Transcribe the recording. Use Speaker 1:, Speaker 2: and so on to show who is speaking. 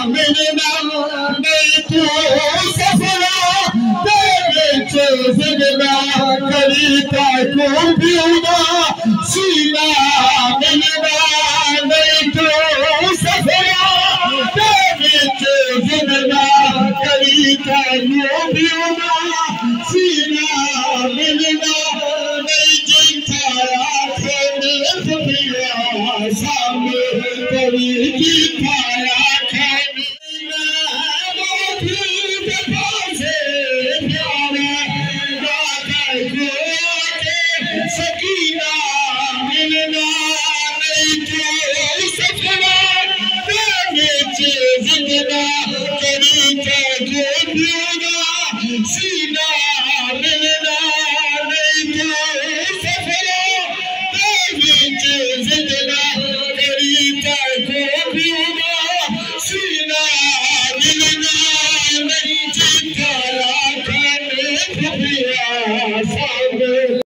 Speaker 1: मिलना नहीं तू सफला तेरे जिंदा करी का को पीना सीना मिलना नहीं तू सफला तेरे जिंदा करी का को पीना सीना मिलना नहीं जिंदा खेने सफिया सामने करी जिंदा खेने सकीना मिलना नहीं तो सफला तेरे जिंदा करी का जो पीना सीना मिलना नहीं तो सफला तेरे जिंदा करी का जो पीना सीना मिलना नहीं जिंदा खाने